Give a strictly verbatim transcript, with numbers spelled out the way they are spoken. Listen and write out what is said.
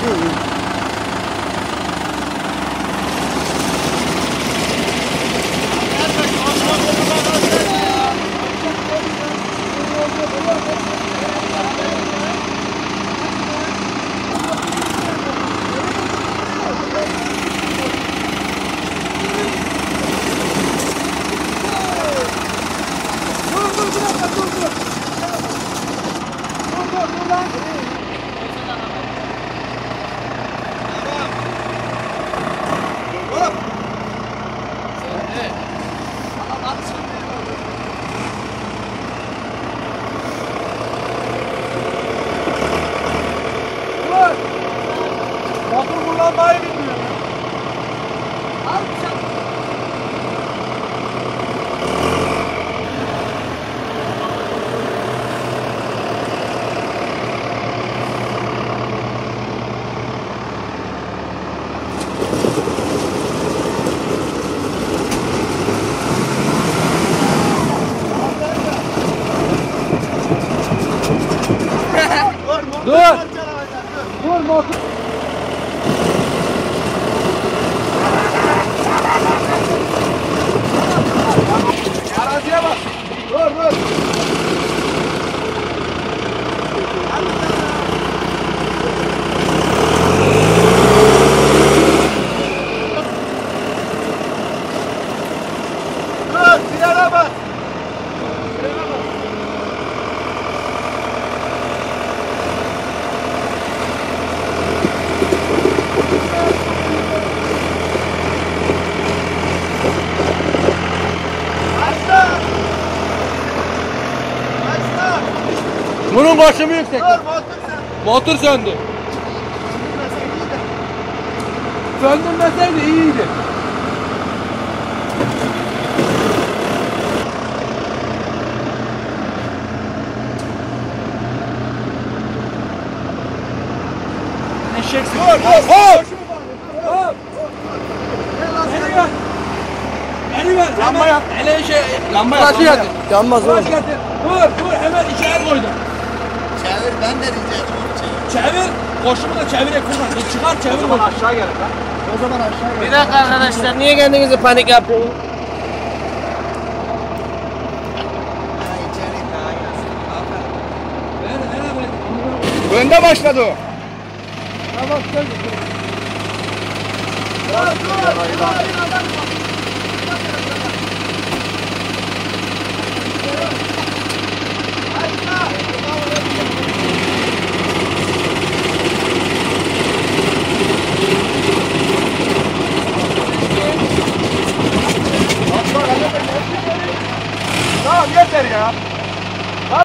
Motor kullanmayı bilmiyor. Dur. Dur motor. Araziye bak. Dur dur. Dur, frene bak. Frene bak. Bunun koşumu yüksek. Dur, motor söndü. Motor söndü. Söndürmeseydi iyiydi. Eşeksin. Dur, dur, dur. Hop. Beni ver. Beni ver. Lamba yap. Hele şey, lamba yap. Lamba yanmaz oğlum. Dur, dur, hemen iki el koydum. Çevir, ben de diyeceğim. Çevir, koşumu da çevirek buradan. Çıkar, çevir. O zaman aşağı gel lan. O zaman aşağı gel. Bir dakika arkadaşlar, niye kendinizi panik yapıyorsunuz? Önde başladı o. Tamam, söyle. Dur, dur, dur, dur, dur.